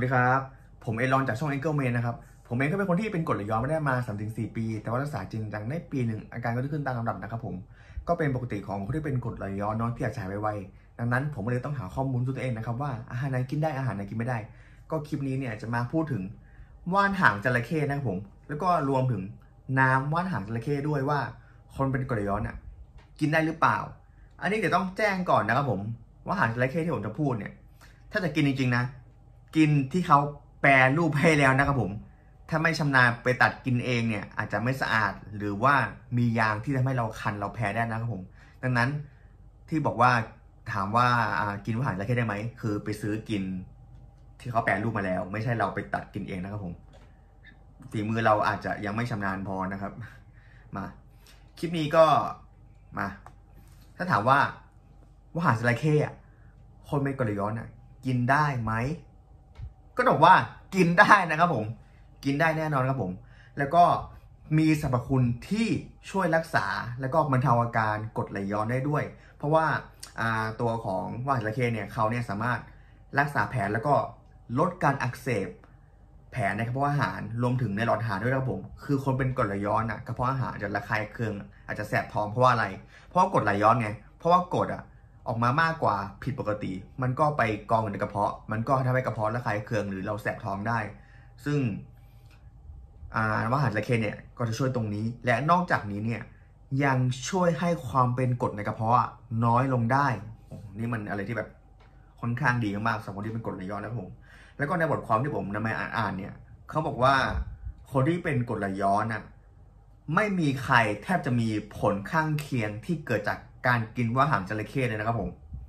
วัสดีครับผมเอลอนจากช่อง Angle Man นะครับผมเองก็เป็นคนที่เป็นกรดไหลย้อนไม่ได้มา 3-4 ปีแต่ว่ารักษาจริงจังได้ปีหนึ่งอาการก็ดีขึ้นตามลำดับนะครับผมก็เป็นปกติของคนที่เป็นกรดไหลย้อนเนาะที่อยากจะหายไวๆดังนั้นผมเลยต้องหาข้อมูลตัวเองนะครับว่าอาหารไหนกินได้อาหารไหนกินไม่ได้ก็คลิปนี้เนี่ยจะมาพูดถึงว่านหางจระเข้นะครับผมแล้วก็รวมถึงน้ำว่านหางจระเข้ด้วยว่าคนเป็นกรดไหลย้อนอ่ะกินได้หรือเปล่าอันนี้เดี๋ยวต้องแจ้งก่อนนะครับผมว่าหางจระเข้ที่ผมจะพูดเนี่ยถ้าจะกินจริงๆนะกินที่เขาแปรรูปให้แล้วนะครับผมถ้าไม่ชำนาญไปตัดกินเองเนี่ยอาจจะไม่สะอาดหรือว่ามียางที่ทำให้เราคันเราแพ้ได้นะครับผมดังนั้นที่บอกว่าถามว่ากินอาหารจระเข้ได้ไหมคือไปซื้อกินที่เขาแปรรูปมาแล้วไม่ใช่เราไปตัดกินเองนะครับผมฝีมือเราอาจจะยังไม่ชำนาญพอนะครับมาคลิปนี้ก็มาถ้าถามว่าอาหารจระเข้คนเป็นกรดไหลย้อนกินได้ไหมก็บอกว่ากินได้นะครับผมกินได้แน่นอนครับผมแล้วก็มีสรรพคุณที่ช่วยรักษาแล้วก็บรรเทาอาการกรดไหลย้อนได้ด้วยเพราะว่าตัวของว่านจระเข้เนี่ยเขาเนี่ยสามารถรักษาแผลแล้วก็ลดการอักเสบแผลในกระเพาะอาหารรวมถึงในหลอดอาหารด้วยครับผมคือคนเป็นกรดไหลย้อนกระเพาะอาหารจะระคายเคืองอาจจะแสบท้องเพราะว่าอะไรเพราะว่ากรดไหลย้อนไงเพราะว่ากรดออกมามากกว่าผิดปกติมันก็ไปกองอยู่ในกระเพาะมันก็ทำให้กระเพาะระคายเคืองหรือเราแสบท้องได้ซึ่งว่าอาหารจระเข้เนี่ยก็จะช่วยตรงนี้และนอกจากนี้เนี่ยยังช่วยให้ความเป็นกรดในกระเพาะน้อยลงได้นี่มันอะไรที่แบบค่อนข้างดีมากๆสำหรับคนที่เป็นกรดไหลย้อนนะครับผมแล้วก็ในบทความที่ผมนำมาอ่านเนี่ยเขาบอกว่าคนที่เป็นกรดไหลย้อนไม่มีใครแทบจะมีผลข้างเคียงที่เกิดจากการกินว่าหางจระเข้เลยนะครับผม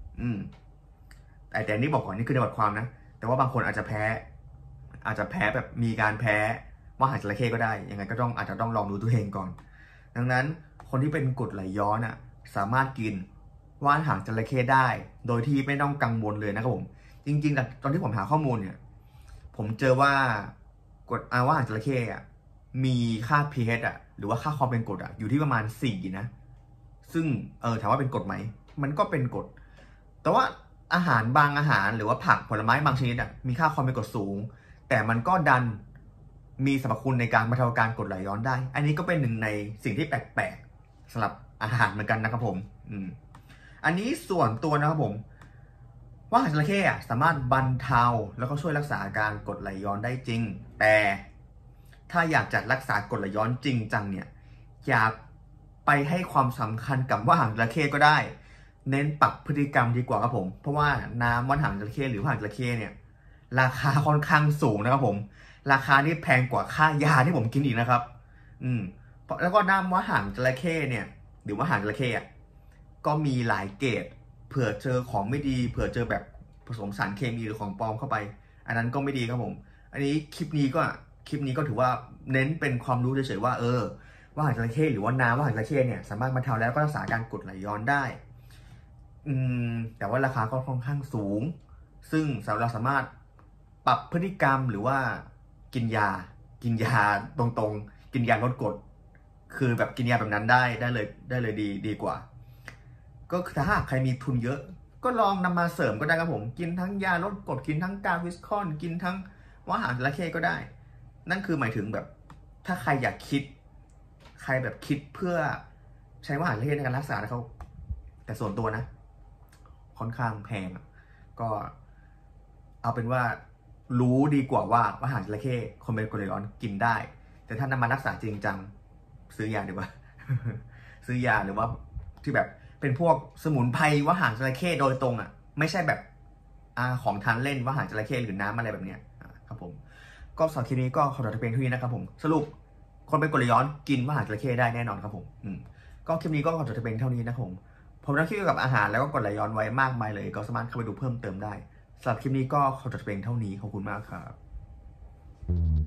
แต่นี่บอกก่อนนี่คือในบทความนะแต่ว่าบางคนอาจจะแพ้แบบมีการแพ้ว่าหางจระเข้ก็ได้ยังไงก็อาจจะต้องลองดูตัวเองก่อนดังนั้นคนที่เป็นกรดไหลย้อนสามารถกินว่านหางจระเข้ได้โดยที่ไม่ต้องกังวลเลยนะครับผมจริงๆตอนที่ผมหาข้อมูลเนี่ยผมเจอว่ากรดว่าหางจระเข้มีค่า pH หรือว่าค่าความเป็นกรดอยู่ที่ประมาณ4นะซึ่งถามว่าเป็นกรดไหมมันก็เป็นกรดแต่ว่าอาหารบางอาหารหรือว่าผักผลไม้บางชนิดมีค่าความเป็นกรดสูงแต่มันก็ดันมีสรรพคุณในการบรรเทาอาการกรดไหลย้อนได้อันนี้ก็เป็นหนึ่งในสิ่งที่แปลกๆสำหรับอาหารเหมือนกันนะครับผมอันนี้ส่วนตัวนะครับผมว่าหางจระเข้สามารถบรรเทาแล้วก็ช่วยรักษาอาการกรดไหลย้อนได้จริงแต่ถ้าอยากจะรักษากรดไหลย้อนจริงจังเนี่ยอย่าไปให้ความสำคัญกับว่าหางจระเข้ก็ได้เน้นปรับพฤติกรรมดีกว่าครับผมเพราะว่าน้ำว่านหางจระเข้หรือว่าหางจระเข้เนี่ยราคาค่อนข้างสูงนะครับผมราคานี่แพงกว่าค่ายาที่ผมกินอีกนะครับแล้วก็น้ำว่าหางจระเข้เนี่ยหรือว่าหางจระเข้ก็มีหลายเกรดเผื่อเจอของไม่ดีเผื่อเจอแบบผสมสารเคมีหรือของปลอมเข้าไปอันนั้นก็ไม่ดีครับผมอันนี้คลิปนี้ก็ถือว่าเน้นเป็นความรู้เฉยๆว่าว่าหางจระเข้หรือว่าน้ำว่าหางจระเข้เนี่ยสามารถบรรเทาแล้วก็รักษาการกรดไหลย้อนได้แต่ว่าราคาก็ค่อนข้างสูงซึ่งเราสามารถปรับพฤติกรรมหรือว่ากินยาตรงๆกินยาลดกรดคือแบบกินยาแบบนั้นได้เลยดีกว่าก็ถ้าหากใครมีทุนเยอะก็ลองนำมาเสริมก็ได้ครับผมกินทั้งยาลดกรดกินทั้งกาวิสคอนกินทั้งว่าหางจระเข้ก็ได้นั่นคือหมายถึงแบบถ้าใครอยากคิดเพื่อใช้ว่าหางจระเข้ในการรักษานะครับแต่ส่วนตัวนะค่อนข้างแพงก็เอาเป็นว่ารู้ดีกว่าว่าหางจระเข้คนเป็นกรดไหลย้อนกินได้แต่ถ้านำมารักษาจริงจังซื้อยาดีกว่า ซื้อยาหรือว่าที่แบบเป็นพวกสมุนไพรว่าหางจระเข้โดยตรงไม่ใช่แบบของทานเล่นว่าหางจระเข้หรือน้ำอะไรแบบเนี้ยครับผมก็สำหรับคลิปนี้ก็ขอจบเพียงเท่านี้นะครับผมสรุปคนเป็นกรดไหลย้อนกินว่าหางจระเข้ได้แน่นอนครับผมก็คลิปนี้ก็ขอจบเพียงเท่านี้นะครับผมทำคลิปเกี่ยวกับอาหารแล้วก็กรดไหลย้อนไว้มากมายเลยก็สามารถเข้าไปดูเพิ่มเติมได้สำหรับคลิปนี้ก็ขอจบเพียงเท่านี้ขอบคุณมากครับ